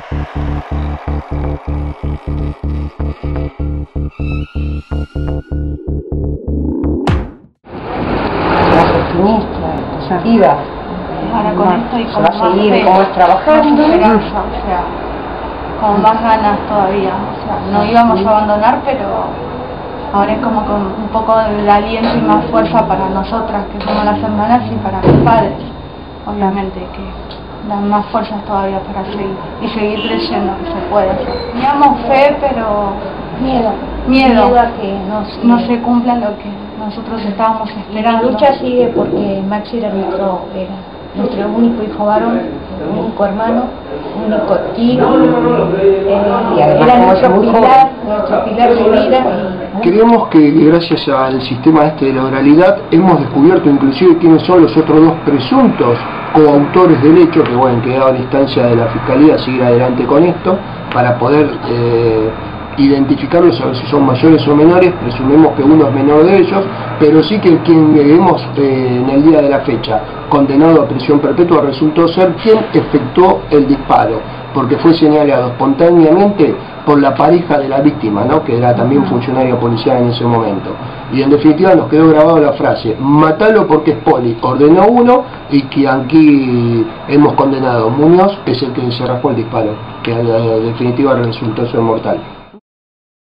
Más optimista, positiva. Ahora con esto y se con va a más seguir fe, como es trabajando. más esperanza, o sea, con más ganas todavía. O sea, no íbamos a abandonar, pero ahora es como con un poco de aliento y más fuerza para nosotras, que somos las hermanas, y para mis padres, obviamente, que dan más fuerzas todavía para seguir y seguir creyendo que se puede hacer. Teníamos fe, pero miedo a que no se cumpla lo que nosotros estábamos esperando. La lucha sigue porque Maxi era nuestro único hijo varón, único hermano, único hijo, y era nuestro pilar de vida. Creemos que gracias al sistema de la oralidad hemos descubierto inclusive quiénes son los otros dos presuntos coautores del hecho, que bueno, quedaba a instancia de la Fiscalía seguir adelante con esto, para poder identificarlos, a ver si son mayores o menores. Presumimos que uno es menor de ellos, pero sí que quien hemos en el día de la fecha condenado a prisión perpetua resultó ser quien efectuó el disparo, porque fue señalado espontáneamente por la pareja de la víctima, ¿no?, que era también funcionario policial en ese momento. Y en definitiva nos quedó grabada la frase: matalo porque es poli, ordenó uno, y que aquí hemos condenado Muñoz es el que se raspó el disparo, que en definitiva resultó ser mortal.